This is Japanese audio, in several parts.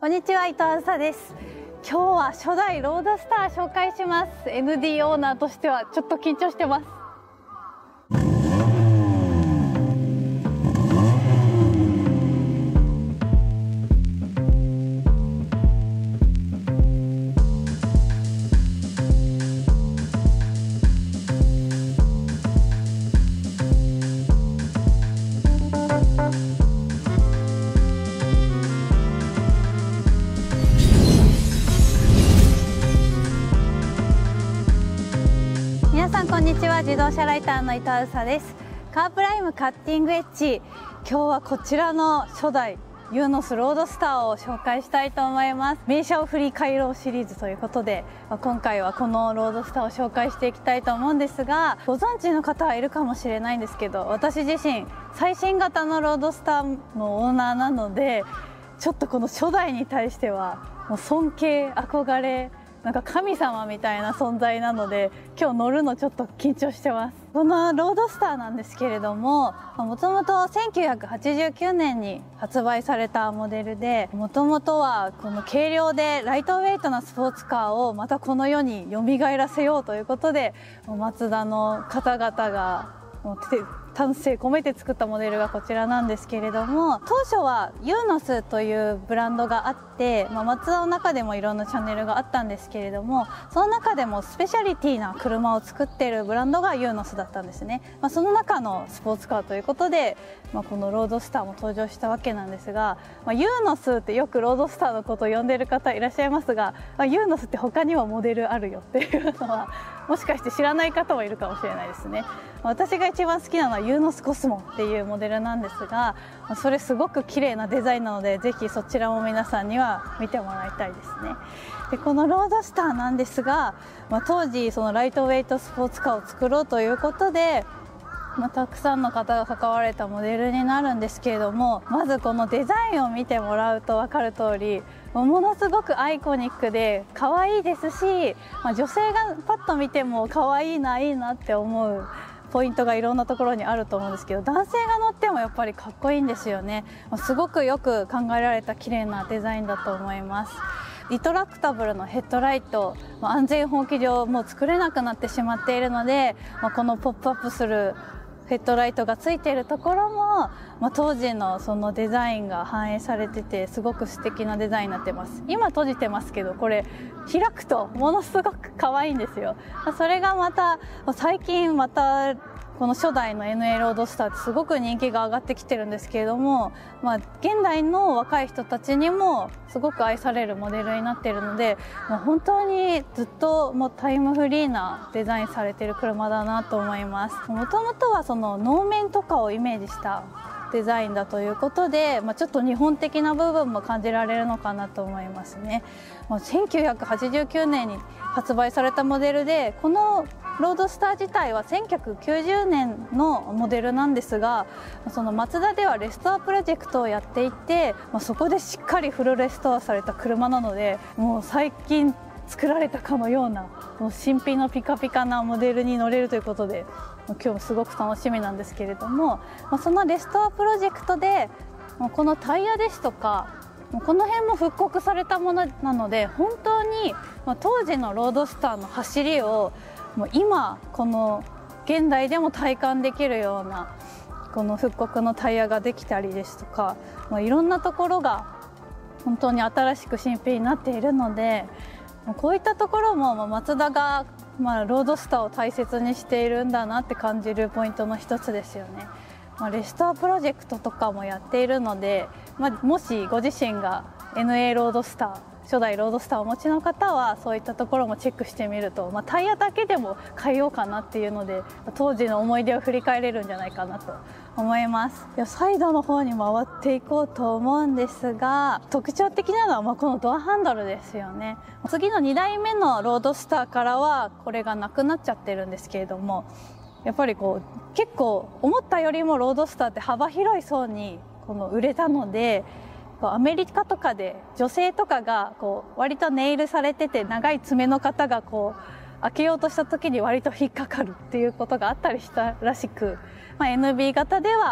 こんにちは、伊藤あずさです。今日は初代ロードスター紹介します。ND オーナーとしてはちょっと緊張してます。皆さんこんにちは、自動車ライターの伊藤あずさです。カープライムカッティングエッジ、今日はこちらの初代ユーノスロードスターを紹介したいと思います。名車を振り返ろうシリーズということで、今回はこのロードスターを紹介していきたいと思うんですが、ご存知の方はいるかもしれないんですけど、私自身最新型のロードスターのオーナーなので、ちょっとこの初代に対してはもう尊敬、憧れ、なんか神様みたいな存在なので、今日乗るのちょっと緊張してます。このロードスターなんですけれども、もともと1989年に発売されたモデルで、もともとはこの軽量でライトウェイトなスポーツカーをまたこの世に蘇らせようということで、マツダの方々が丹精込めて作ったモデルがこちらなんですけれども、当初はユーノスというブランドがあって、マツダの中でもいろんなチャンネルがあったんですけれども、その中でもスペシャリティな車を作っているブランドがユーノスだったんですね。その中のスポーツカーということで、このロードスターも登場したわけなんですが、ユーノスってよくロードスターのことを呼んでいる方いらっしゃいますが、ユーノスって他にはモデルあるよっていうのはもしかして知らない方もいるかもしれないですね。私が一番好きなのはユーノスコスモっていうモデルなんですが、それすごく綺麗なデザインなので、ぜひそちらも皆さんには見てもらいたいですね。でこのロードスターなんですが、当時そのライトウェイトスポーツカーを作ろうということで、たくさんの方が関われたモデルになるんですけれども、まずこのデザインを見てもらうと分かる通り、ものすごくアイコニックで可愛いですし、女性がパッと見ても可愛いな、いいなって思うポイントがいろんなところにあると思うんですけど、男性が乗ってもやっぱりかっこいいんですよね。すごくよく考えられた綺麗なデザインだと思います。リトラクタブルのヘッドライト、安全法規上もう作れなくなってしまっているので、このポップアップするヘッドライトがついているところも、当時のそのデザインが反映されてて、すごく素敵なデザインになってます。今閉じてますけど、これ開くとものすごく可愛いんですよ。それがまた最近またこの初代の NA ロードスターってすごく人気が上がってきてるんですけれども、現代の若い人たちにもすごく愛されるモデルになっているので、本当にずっとタイムフリーなデザインされている車だなと思います。もともとはその能面とかをイメージしたデザインだということで、ちょっと日本的な部分も感じられるのかなと思いますね。1989年に発売されたモデルで、このロードスター自体は1990年のモデルなんですが、そのマツダではレストアプロジェクトをやっていて、そこでしっかりフルレストアされた車なので、もう最近作られたかのようなもう新品のピカピカなモデルに乗れるということで、今日すごく楽しみなんですけれども、そのレストアプロジェクトでこのタイヤですとかこの辺も復刻されたものなので、本当に当時のロードスターの走りを今この現代でも体感できるようなこの復刻のタイヤができたりですとか、いろんなところが本当に新しく新品になっているので、こういったところもマツダがロードスターを大切にしているんだなって感じるポイントの一つですよね。レストアプロジェクトとかもやっているので、もしご自身が NA ロードスター初代ロードスターをお持ちの方はそういったところもチェックしてみると、タイヤだけでも変えようかなっていうので、当時の思い出を振り返れるんじゃないかなと思います。サイドの方に回っていこうと思うんですが、特徴的なのはこのドアハンドルですよね。次の2代目のロードスターからはこれがなくなっちゃってるんですけれども、やっぱり結構思ったよりもロードスターって幅広い層に売れたので、アメリカとかで女性とかが割とネイルされてて長い爪の方が開けようとした時に割と引っかかるっていうことがあったりしたらしく、NB 型では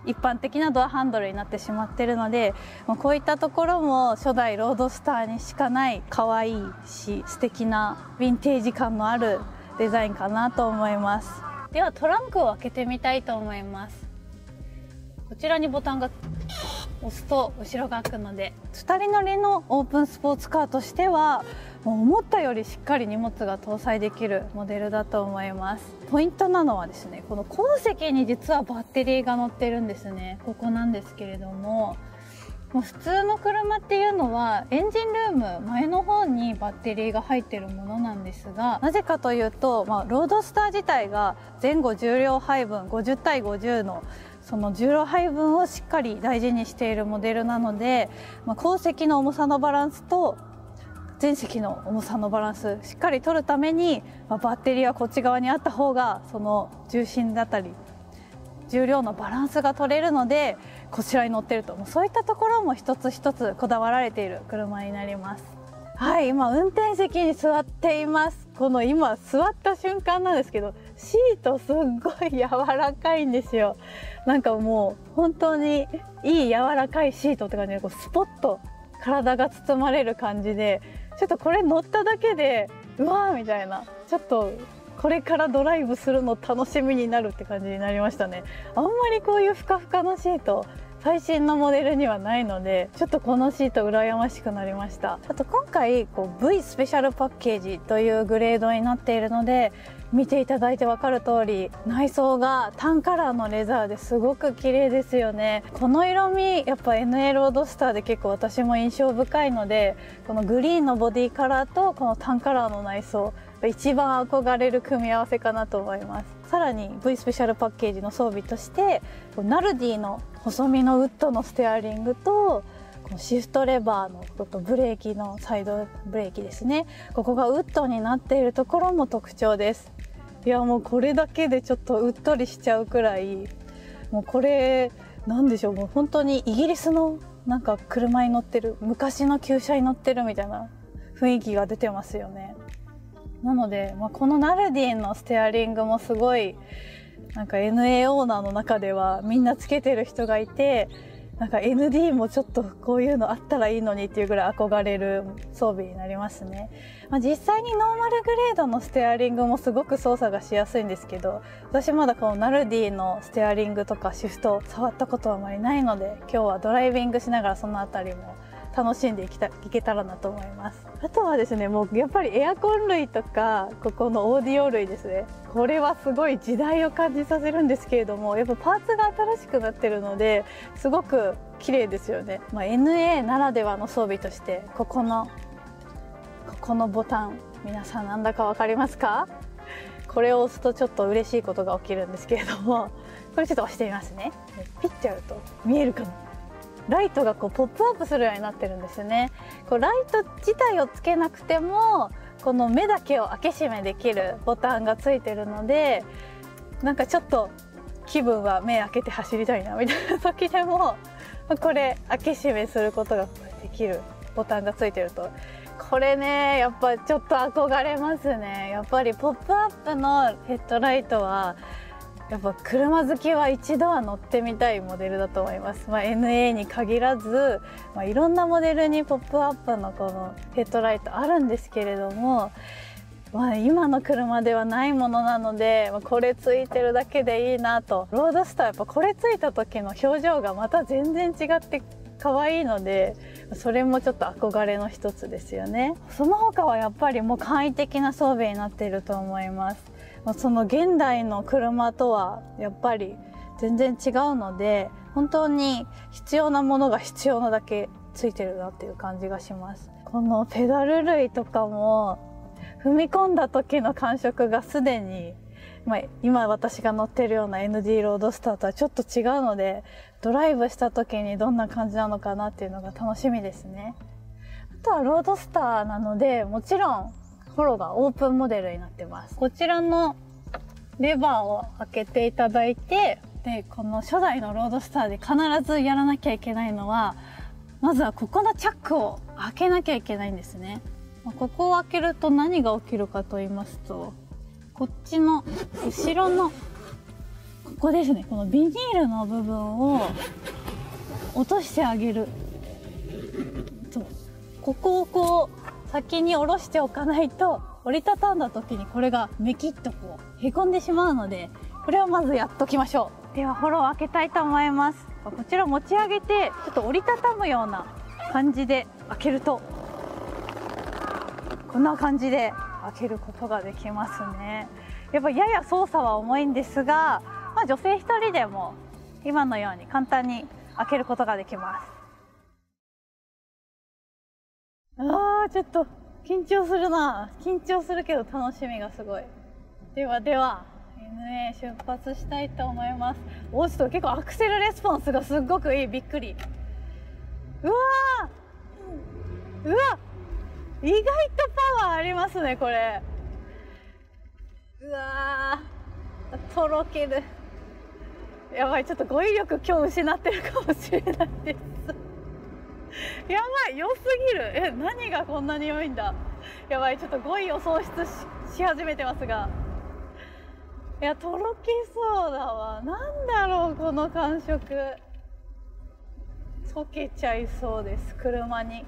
一般的なドアハンドルになってしまっているので、こういったところも初代ロードスターにしかない可愛いし素敵なヴィンテージ感のあるデザインかなと思います。ではトランクを開けてみたいと思います。こちらにボタンが押すと後ろが開くので、2人乗りのオープンスポーツカーとしてはもう思ったよりしっかり荷物が搭載できるモデルだと思います。ポイントなのはですね、この後席に実はバッテリーが載ってるんですね。ここなんですけれども、もう普通の車っていうのはエンジンルーム前の方にバッテリーが入ってるものなんですが、なぜかというと、ロードスター自体が前後重量配分50対50のその重量配分をしっかり大事にしているモデルなので、後席の重さのバランスと前席の重さのバランスしっかり取るために、バッテリーはこっち側にあった方がその重心だったり重量のバランスが取れるので、こちらに乗ってると、そういったところも一つ一つこだわられている車になります。はい、今運転席に座っています。この今座った瞬間なんですけど、シートすっごい柔らかいんですよ。なんかもう本当にいい柔らかいシートって感じで、スポッと体が包まれる感じで、ちょっとこれ乗っただけでうわーみたいな、ちょっとこれからドライブするの楽しみになるって感じになりましたね。あんまりこういうふかふかのシート最新のモデルにはないので、ちょっとこのシート羨ましくなりました。あと今回V スペシャルパッケージというグレードになっているので、見ていただいて分かる通り内装がタンカラーのレザーですごく綺麗ですよね。この色味やっぱ NA ロードスターで結構私も印象深いので、このグリーンのボディカラーとこのタンカラーの内装、一番憧れる組み合わせかなと思います。さらに V スペシャルパッケージの装備としてナルディの細身のウッドのステアリングと、このシフトレバーのブレーキのサイドブレーキですね、ここがウッドになっているところも特徴です。いやもうこれだけでちょっとうっとりしちゃうくらい、もうこれなんでしょう、もう本当にイギリスのなんか車に乗ってる、昔の旧車に乗ってるみたいな雰囲気が出てますよね。なので、このナルディのステアリングもすごいなんか NA オーナーの中ではみんなつけてる人がいて、なんか ND もちょっとこういうのあったらいいのにっていうぐらい憧れる装備になりますね。実際にノーマルグレードのステアリングもすごく操作がしやすいんですけど、私まだこのナルディのステアリングとかシフトを触ったことはあまりないので、今日はドライビングしながらそのあたりも楽しんでいけたらなと思います。あとはですね、もうやっぱりエアコン類とかここのオーディオ類ですね、これはすごい時代を感じさせるんですけれども、やっぱパーツが新しくなってるのですごく綺麗ですよね。NA ならではの装備として、ここのボタン、皆さんなんだか分かりますか？これを押すとちょっと嬉しいことが起きるんですけれども、これちょっと押してみますね。ピッチャーと見えるかな、ライトがポップアップするようになってるんですよね。ライト自体をつけなくてもこの目だけを開け閉めできるボタンがついてるので、なんかちょっと気分は目開けて走りたいなみたいな時でもこれ開け閉めすることができるボタンがついてると、これねやっぱちょっと憧れますね。やっぱりポップアップのヘッドライトはやっぱ車好きは一度は乗ってみたいモデルだと思います。NA に限らず、いろんなモデルにポップアップのこのヘッドライトあるんですけれども、今の車ではないものなので、これついてるだけでいいなと。ロードスターやっぱこれついた時の表情がまた全然違って可愛いので、それもちょっと憧れの一つですよね。その他はやっぱりもう簡易的な装備になっていると思います。その現代の車とはやっぱり全然違うので、本当に必要なものが必要なだけついてるなっていう感じがします。このペダル類とかも踏み込んだ時の感触がすでに、今私が乗ってるような ND ロードスターとはちょっと違うので、ドライブした時にどんな感じなのかなっていうのが楽しみですね。あとはロードスターなので、もちろんフォローがオープンモデルになってます。こちらのレバーを開けていただいて、でこの初代のロードスターで必ずやらなきゃいけないのは、まずはここのチャックを開けなきゃいけないんですね。ここを開けると何が起きるかと言いますと、こっちの後ろのここですね。このビニールの部分を落としてあげると、ここをこう先に下ろしておかないと、折りたたんだ時にこれがメキッとこうへこんでしまうので、これをまずやっときましょう。ではホロを開けたいと思います。こちら持ち上げてちょっと折りたたむような感じで開けると、こんな感じで開けることができますね。やっぱやや操作は重いんですが、女性1人でも今のように簡単に開けることができます。ちょっと緊張するな。緊張するけど楽しみがすごい。では NA 出発したいと思います。ちょっと結構アクセルレスポンスがすっごくいい。びっくり。うわ意外とパワーありますね、これ。とろける。やばい、ちょっと語彙力今日失ってるかもしれないですやばい、良すぎる。何がこんなに良いんだ。やばい、ちょっと語彙を喪失 し始めてますが、いや、とろけそうだわ。なんだろう、この感触。溶けちゃいそうです、車に。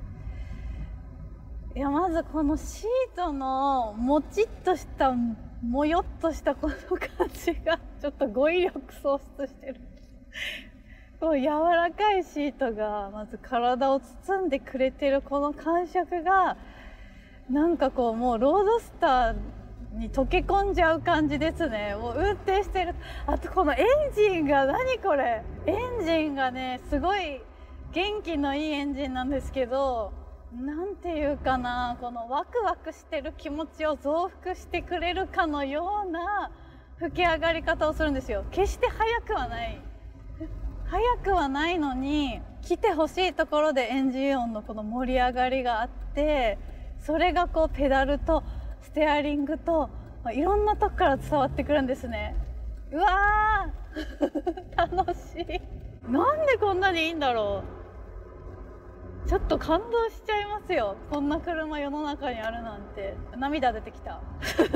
いや、まずこのシートのもちっとしたもよっとしたこの感じがちょっと語彙力喪失してるこの柔らかいシートがまず体を包んでくれてるこの感触が、なんかこうもうロードスターに溶け込んじゃう感じですね。もう運転してる。あとこのエンジンが、何これ、エンジンがね、すごい元気のいいエンジンなんですけど、なんていうかな、このワクワクしてる気持ちを増幅してくれるかのような吹き上がり方をするんですよ。決して速くはないのに、来てほしいところでエンジン音のこの盛り上がりがあって、それがこうペダルとステアリングといろんなとこから伝わってくるんですね。うわー楽しい。なんでこんなにいいんだろう。ちょっと感動しちゃいますよ。こんな車世の中にあるなんて。涙出てきた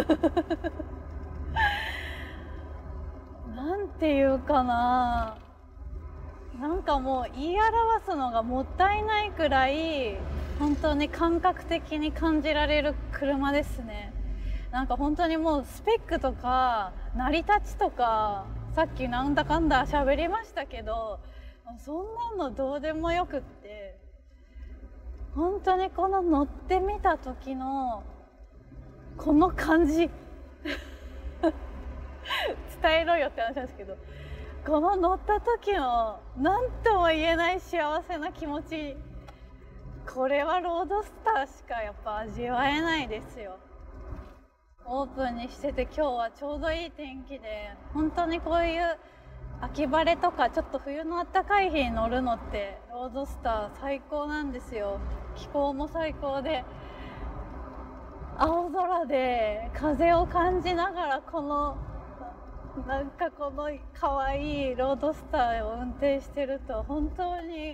なんていうかな、なんかもう言い表すのがもったいないくらい本当に感覚的に感じられる車ですね。なんか本当にもうスペックとか成り立ちとかさっきなんだかんだ喋りましたけど、そんなのどうでもよくって、本当にこの乗ってみた時のこの感じ伝えろよって話なんですけど、この乗った時の何とも言えない幸せな気持ち、これはロードスターしかやっぱ味わえないですよ。オープンにしてて今日はちょうどいい天気で、本当にこういう秋晴れとかちょっと冬の暖かい日に乗るのってロードスター最高なんですよ。気候も最高で、青空で風を感じながら、このなんかこの可愛いロードスターを運転してると、本当に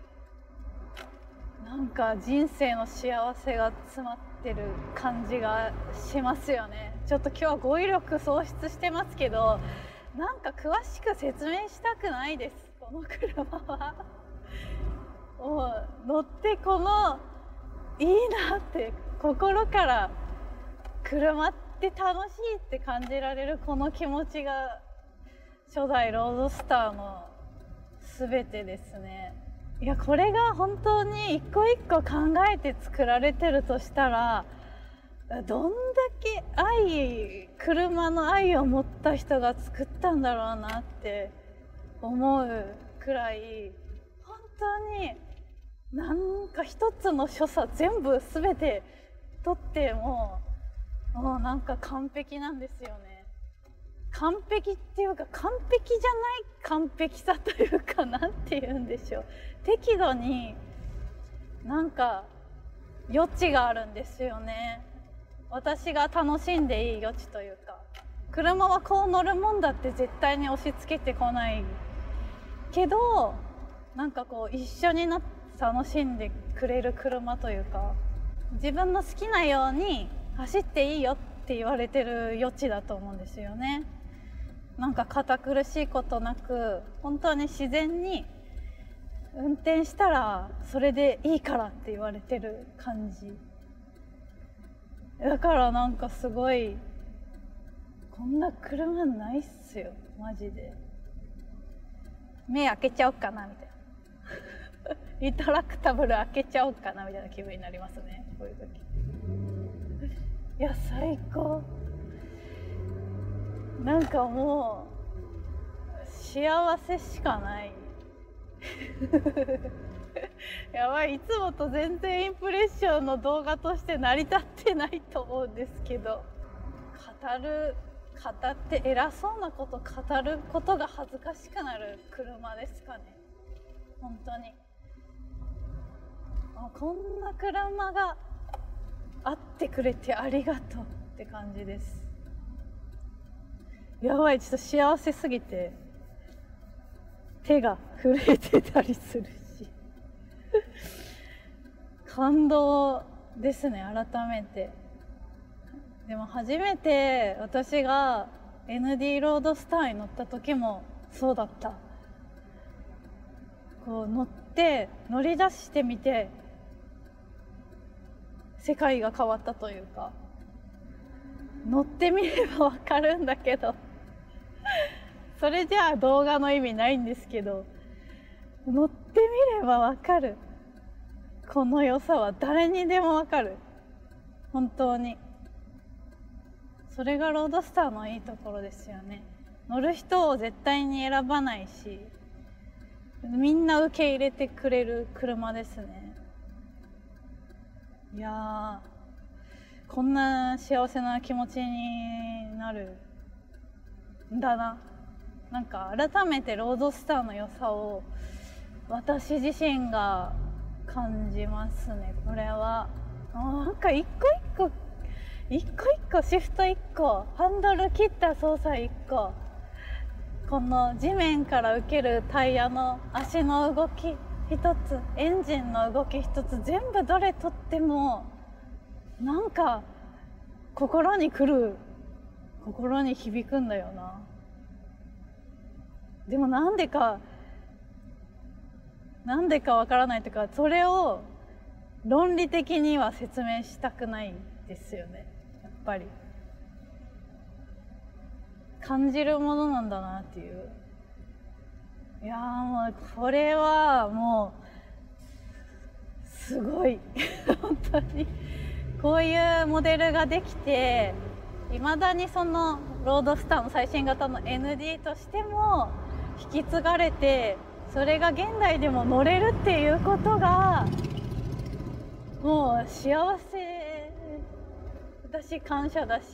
なんか人生の幸せが詰まってる感じがしますよね。ちょっと今日は語彙力喪失してますけど、なんか詳しく説明したくないです、この車はもう乗ってこのいいなって心から車って楽しいって感じられるこの気持ちが初代ロードスターの全てですね。いや、これが本当に一個一個考えて作られてるとしたら、どんだけ車の愛を持った人が作ったんだろうなって思うくらい、本当になんか一つの所作全部全てとってもうなんか完璧なんですよね。完璧っていうか完璧じゃない完璧さというか、なんて言うんでしょう、適度になんか余地があるんですよね。私が楽しんでいい余地というか、車はこう乗るもんだって絶対に押し付けてこないけど、なんかこう一緒になって楽しんでくれる車というか、自分の好きなように走っていいよって言われてる余地だと思うんですよね。 なんか堅苦しいことなく本当に自然に運転したらそれでいいからって言われてる感じだから、なんかすごいこんな車ないっすよマジで。目開けちゃおうかなみたいなインタラクタブル開けちゃおうかなみたいな気分になりますね、こういう時。いや最高。なんかもう幸せしかないやばい、いつもと全然インプレッションの動画として成り立ってないと思うんですけど、語って偉そうなこと語ることが恥ずかしくなる車ですかね、本当に。こんな車があってくれてありがとうって感じです。やばい、ちょっと幸せすぎて手が震えてたりするし感動ですね、改めて。でも初めて私が ND ロードスターに乗った時もそうだった。こう乗り出してみて世界が変わったというか、乗ってみればわかるんだけどそれじゃあ動画の意味ないんですけど、乗ってみればわかるこの良さは誰にでもわかる、本当に。それがロードスターのいいところですよね。乗る人を絶対に選ばないし、みんな受け入れてくれる車ですね。いやー、こんな幸せな気持ちになるんだな。なんか改めてロードスターの良さを私自身が感じますね、これは。なんか一個一個シフト1個、ハンドル切った操作1個、この地面から受けるタイヤの足の動き一つ、エンジンの動き一つ、全部どれとってもなんか心に来る、心に響くんだよな。でもなんでかわからないというか、それを論理的には説明したくないですよね。やっぱり感じるものなんだなっていう。いやー、もうこれはもうすごい本当にこういうモデルができて、いまだにそのロードスターの最新型の ND としても引き継がれて、それが現代でも乗れるっていうことがもう幸せだし、感謝だし、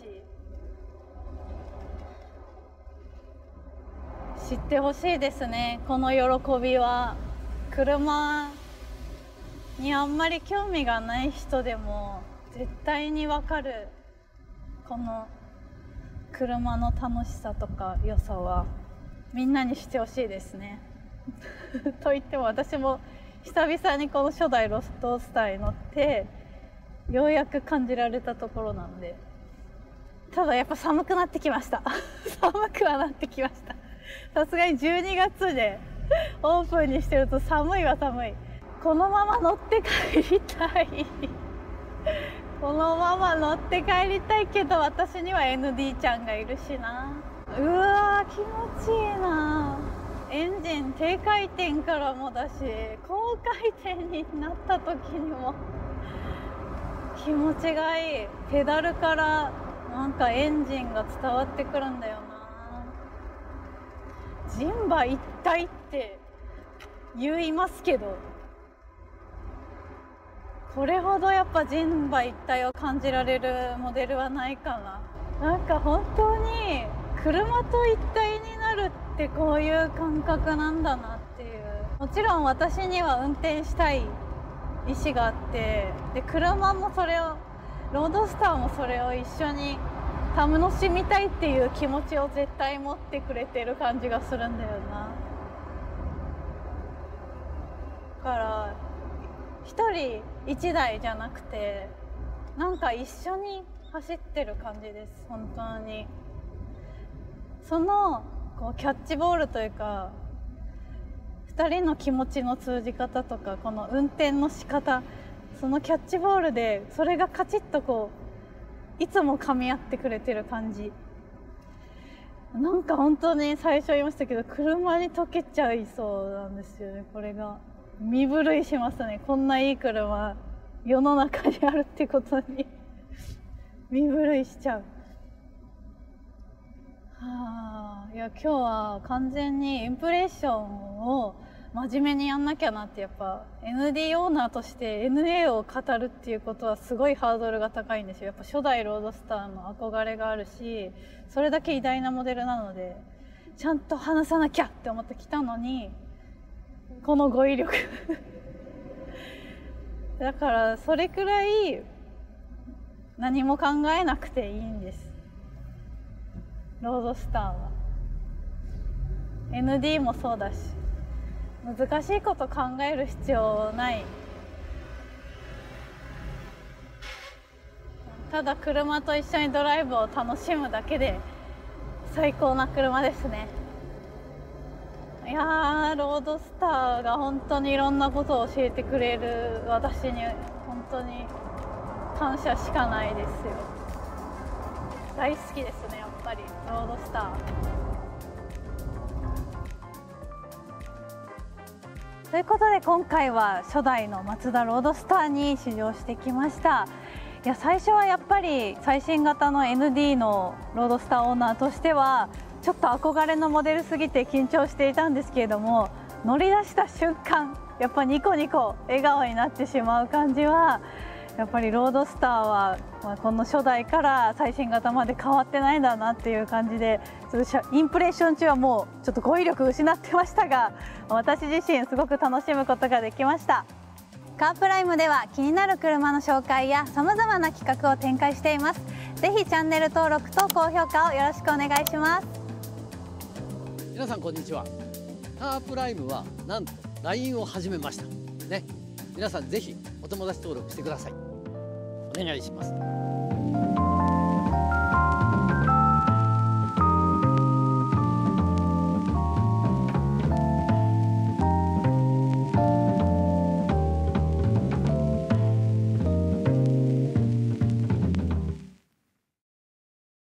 知ってほしいですね、この喜びは。車にあんまり興味がない人でも絶対にわかる、この車の楽しさとか良さはみんなにしてほしいですねと言っても私も久々にこの初代ロードスターに乗ってようやく感じられたところなんで。ただやっぱ寒くなってきました寒くはなってきました。さすがに12月でオープンにしてると寒いは寒い。このまま乗って帰りたいこのまま乗って帰りたいけど、私には ND ちゃんがいるしな。うわー、気持ちいいな。エンジン低回転からもだし、高回転になった時にも気持ちがいい。ペダルからなんかエンジンが伝わってくるんだよな。人馬一体って言いますけど、これほどやっぱ人馬一体を感じられるモデルはないかな。なんか本当に車と一体になるってこういう感覚なんだなっていう。もちろん私には運転したい意思があって、で車もそれを、ロードスターもそれを一緒に楽しみたいっていう気持ちを絶対持ってくれてる感じがするんだよな。だから一人一台じゃなくて、なんか一緒に走ってる感じです、本当に。そのこうキャッチボールというか、2人の気持ちの通じ方とか、この運転の仕方、そのキャッチボールでそれがカチッとこういつも噛み合ってくれてる感じ。なんか本当に最初言いましたけど、車に溶けちゃいそうなんですよね。これが身震いしますね。こんないい車世の中にあるってことに身震いしちゃう。いや、今日は完全にインプレッションを真面目にやんなきゃなって。やっぱ ND オーナーとして NA を語るっていうことはすごいハードルが高いんですよ。やっぱ初代ロードスターの憧れがあるし、それだけ偉大なモデルなのでちゃんと話さなきゃって思ってきたのに、この語彙力だからそれくらい何も考えなくていいんです、ロードスターは。 ND もそうだし、難しいこと考える必要ない。ただ車と一緒にドライブを楽しむだけで最高な車ですね。いやー、ロードスターが本当にいろんなことを教えてくれる私に本当に感謝しかないですよ。大好きですね、やっぱりロードスター。ということで今回は初代のマツダロードスターに試乗してきました。いや、最初はやっぱり最新型の ND のロードスターオーナーとしてはちょっと憧れのモデルすぎて緊張していたんですけれども、乗り出した瞬間やっぱニコニコ笑顔になってしまう感じは、やっぱりロードスターは、この初代から最新型まで変わってないんだなっていう感じで、インプレッション中はもうちょっと語彙力失ってましたが、私自身すごく楽しむことができました。カープライムでは気になる車の紹介やさまざまな企画を展開しています。ぜひチャンネル登録と高評価をよろしくお願いします。 皆さんこんにちは。カープライムはなんと LINE を始めましたね。皆さんぜひお友達登録してください。お願いします。